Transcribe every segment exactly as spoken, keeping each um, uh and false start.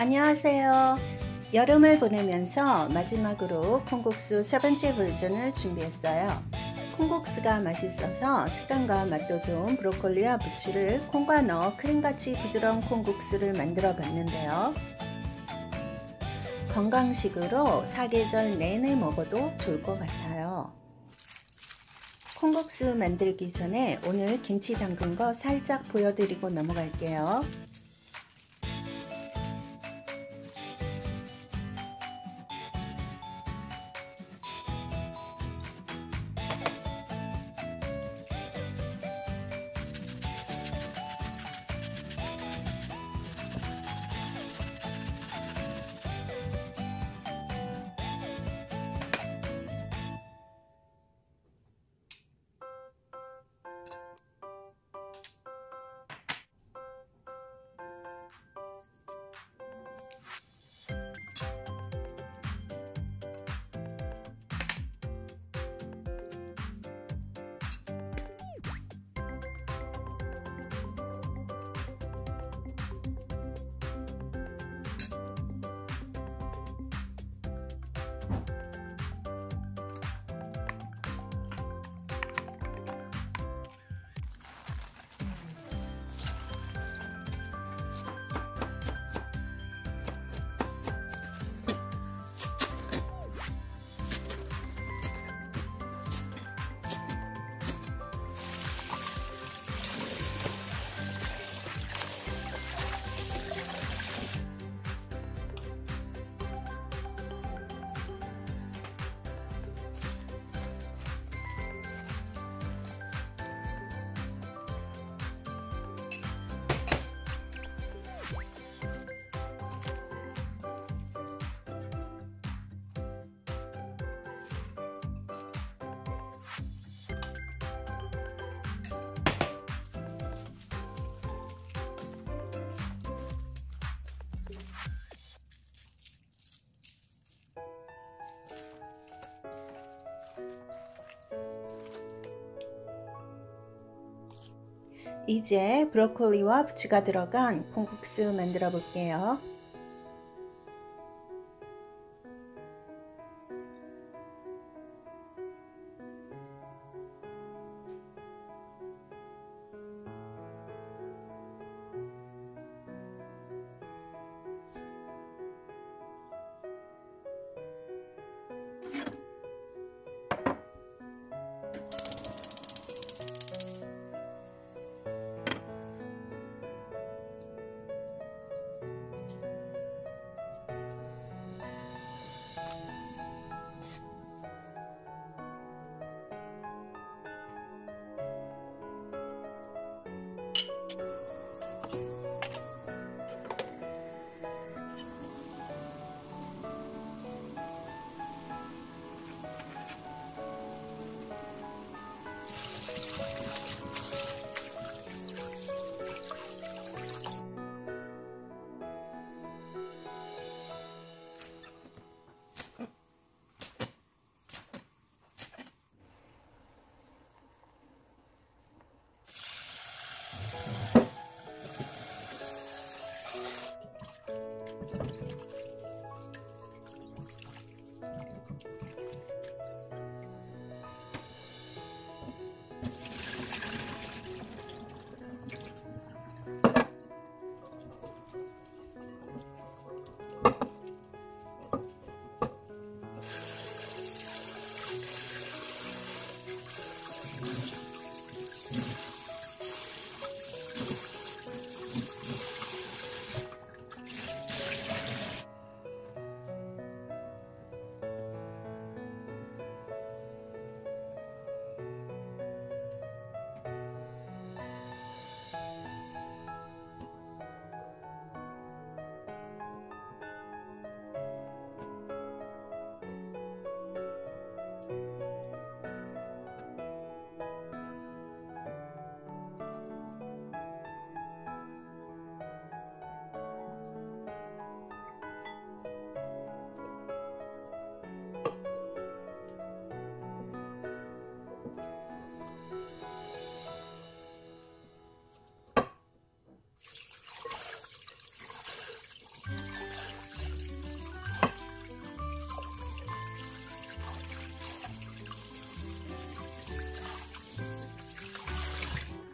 안녕하세요. 여름을 보내면서 마지막으로 콩국수 세 번째 버전을 준비했어요. 콩국수가 맛있어서 색감과 맛도 좋은 브로콜리와 부추를 콩과 넣어 크림같이 부드러운 콩국수를 만들어 봤는데요. 건강식으로 사계절 내내 먹어도 좋을 것 같아요. 콩국수 만들기 전에 오늘 김치 담근 거 살짝 보여드리고 넘어갈게요. 이제 브로콜리와 부추가 들어간 콩국수 만들어 볼게요.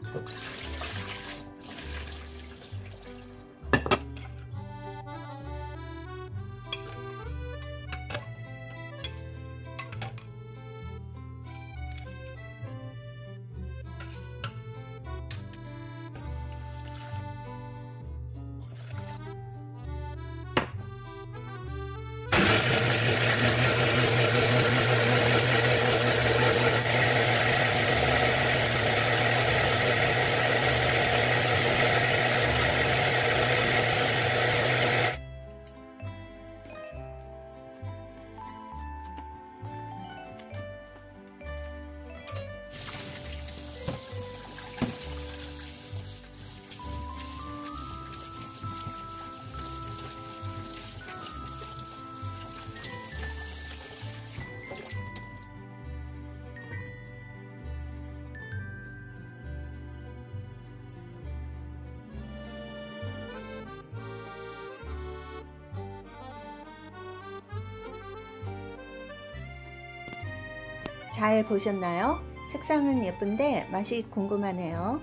잘 보셨나요? 색상은 예쁜데 맛이 궁금하네요.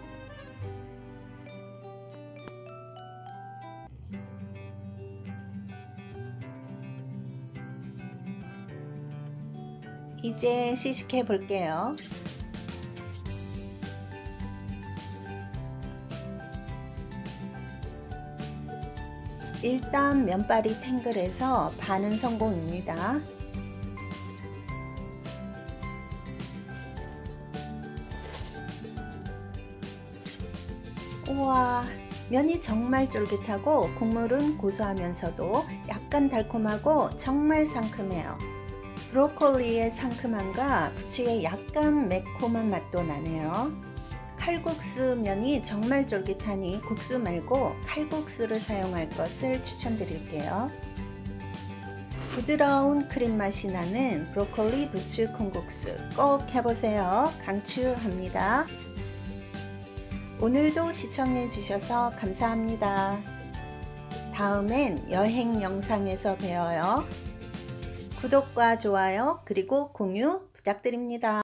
이제 시식해 볼게요. 일단 면발이 탱글해서 반은 성공입니다. 우와, 면이 정말 쫄깃하고 국물은 고소하면서도 약간 달콤하고 정말 상큼해요. 브로콜리의 상큼함과 부추의 약간 매콤한 맛도 나네요. 칼국수 면이 정말 쫄깃하니 국수 말고 칼국수를 사용할 것을 추천드릴게요. 부드러운 크림 맛이 나는 브로콜리 부추 콩국수 꼭 해보세요. 강추합니다. 오늘도 시청해 주셔서 감사합니다. 다음엔 여행 영상에서 봬요. 구독과 좋아요 그리고 공유 부탁드립니다.